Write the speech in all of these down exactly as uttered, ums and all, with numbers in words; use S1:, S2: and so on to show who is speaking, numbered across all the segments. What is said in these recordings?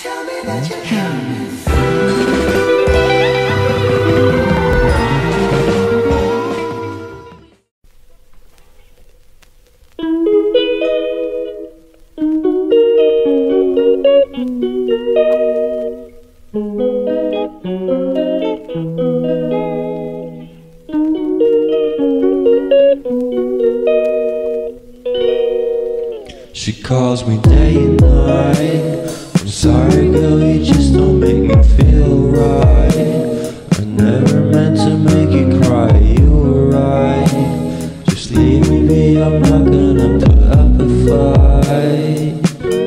S1: She calls me day and night. I'm sorry girl, you just don't make me feel right. I never meant to make you cry, you were right. Just leave me be, I'm not gonna put up a fight.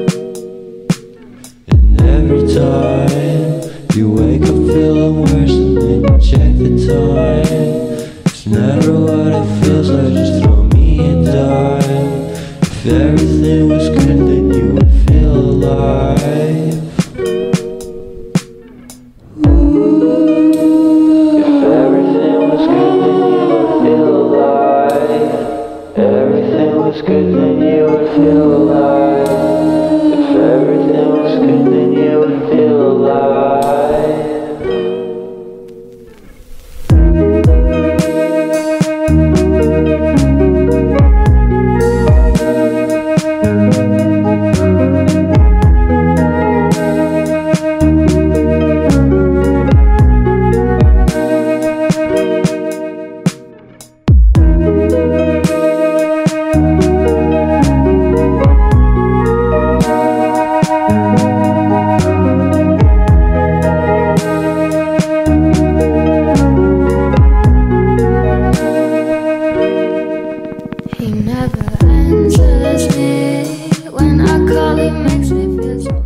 S1: And every time you wake up feeling worse and then you check the time. It's never what it feels like, just throw me a dime. If everything was good, then you would feel alive. If everything was good, then you would feel alive. Everything was good, then you would feel alive. If everything was good, then you would feel alive.
S2: He never answers me. When I call, he makes me feel so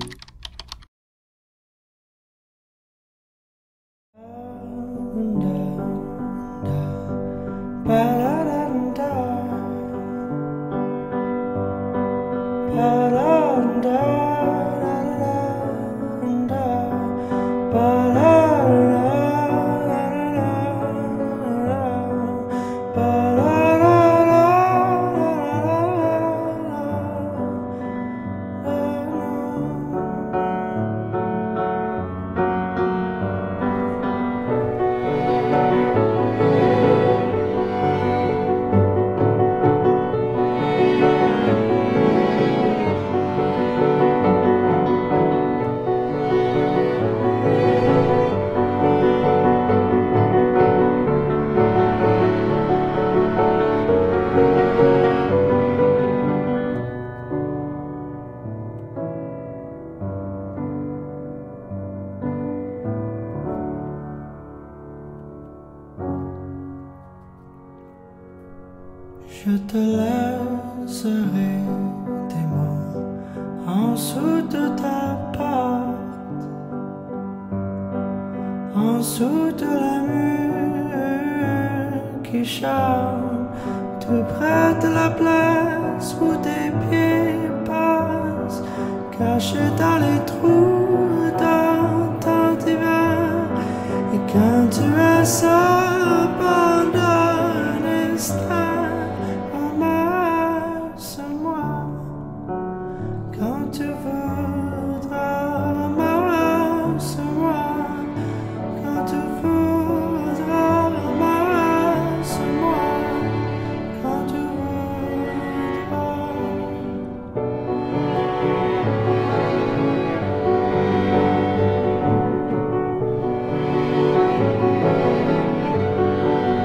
S3: Je te laisserai des mots en dessous de ta porte, en dessous de la mur qui chante, tout près de la place où tes pieds passent, cachés dans les trous dans ton divan. Et quand tu as ça pendant un instant, quand tu voudras, ramasse-moi. Quand tu voudras, ramasse-moi. Quand tu voudras.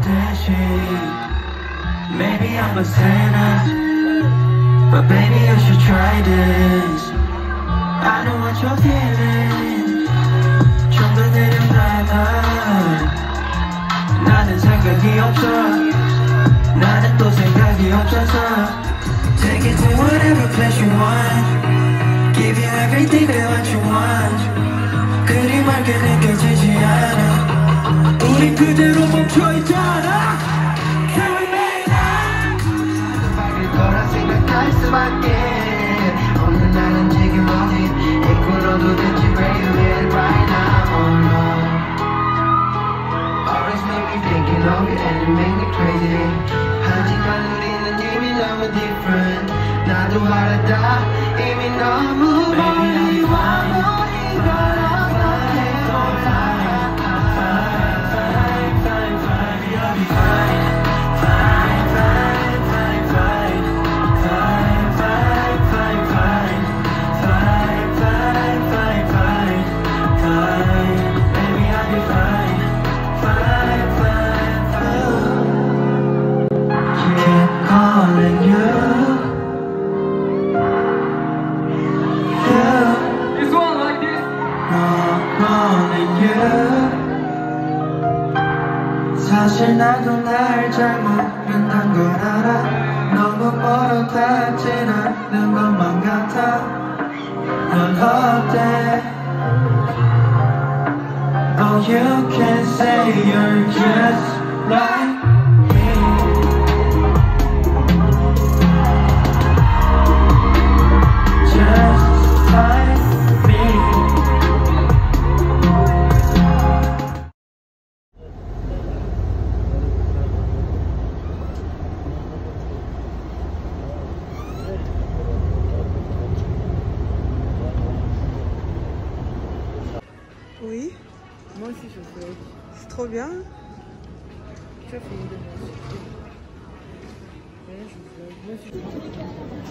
S3: 듯이. Maybe I'm a sinner, but baby you should try this. I know what you're feeling. 좀 더 내려놔봐. 나는 생각이 없어. 나는 또 생각이 없어서. Take it to whatever place you want. Give you everything that what you want. 그리 맑게 느껴지지 않아. 우린 그대로 멈춰있잖아. Carry me now. 밝을 거라 생각할 수밖에 없는 나는 지금 어디 이끌어도 된지 where you at right now. Oh no. Always make me thinking of you and it make me crazy. 하지만 우리는 이미 너무 different. 나도 알았다 이미 너무 멀리 와버린 걸 어떻게 몰라. Fine, fine, fine, you'll be fine. Fine, fine, fine, fine. Fine, fine, fine, fine. Fine, fine, fine, fine. Fine, baby I'll be fine. Fine, fine, fine. Keep calling you.
S4: This one like this.
S3: Calling you. 사실 나도 날 잘 모른단 걸 알아. 너무 멀어닿진 않는 것만 같아. 넌 어때? Oh, you can say you're just like me. Just like me.
S5: Oui,
S6: Moi aussi je vlog.
S5: c'est trop bien.
S6: Tu as fait une de moi aussi. Ouais, je vlog. Moi aussi je vlog.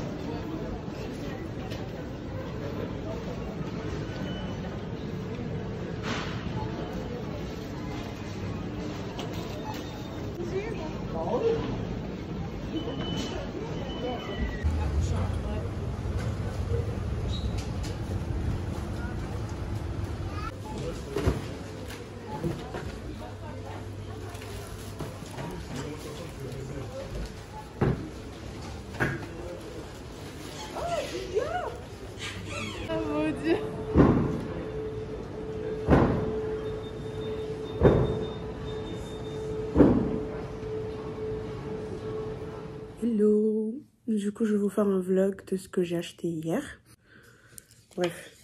S5: Hello. Du coup, je vais vous faire un vlog de ce que j'ai acheté hier. Bref.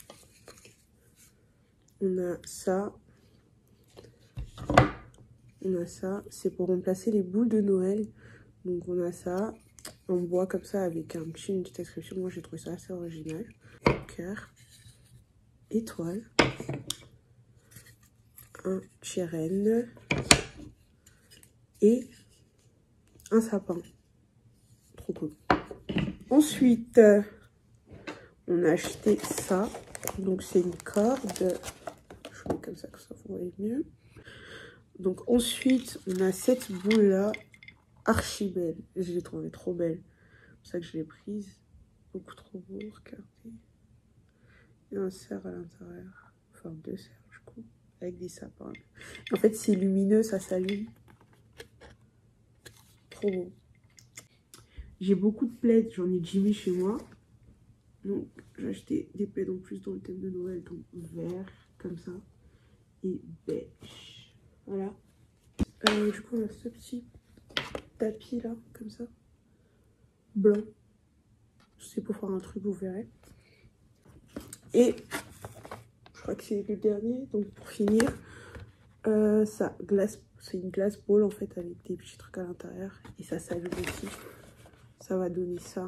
S5: On a ça. On a ça. C'est pour remplacer les boules de Noël. Donc, on a ça en bois comme ça avec un petit, une petite inscription. Moi, j'ai trouvé ça assez original. Cœur. Étoile. Un chérène. Et un sapin. Trop cool. Ensuite, euh, on a acheté ça. Donc, c'est une corde. Je mets comme ça, que ça vous voyez mieux. Donc, ensuite, on a cette boule-là. Archi belle. Je l'ai trouvée trop belle. C'est pour ça que je l'ai prise. Beaucoup trop beau. Regardez. Il y a un cerf à l'intérieur. Enfin, deux cerfs, du coup. Avec des sapins. En fait, c'est lumineux, ça s'allume. Trop beau. J'ai beaucoup de plaids, j'en ai Jimmy chez moi. Donc j'ai acheté des plaids en plus dans le thème de Noël, donc vert, comme ça, et beige. Voilà. Euh, du coup on a ce petit tapis là, comme ça, blanc. C'est pour faire un truc, vous verrez. Et je crois que c'est le dernier, donc pour finir, euh, ça, glace, c'est une glace ball en fait avec des petits trucs à l'intérieur. Et ça s'allume aussi. Ça va donner ça.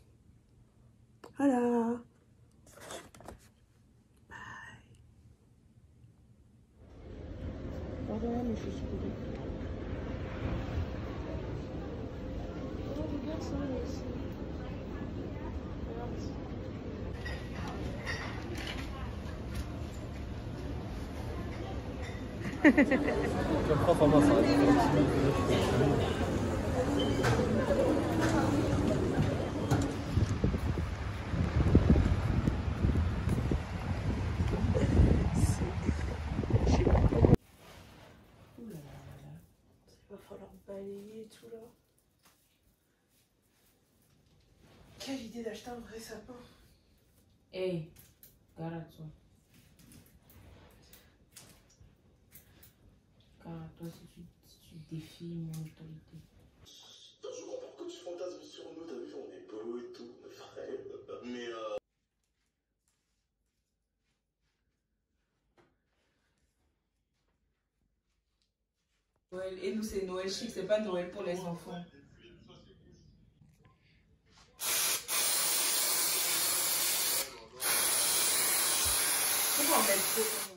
S5: Voilà. Bye. Pardon, mais je suis spoilée.
S2: Oh, regarde ça aussi. Regarde.
S7: Le prof en main, ça va être
S5: Il va falloir balayer et tout là. Quelle idée d'acheter un vrai sapin.
S6: Hey, garde-toi. Garde-toi si tu, si tu défies mon autorité.
S8: Je comprends que tu fantasmes sur nous, t'as vu, on est beau et tout, on est frère. Mais euh...
S6: Noël. Et nous, c'est Noël chic, c'est pas Noël pour les enfants. Pourquoi on met trop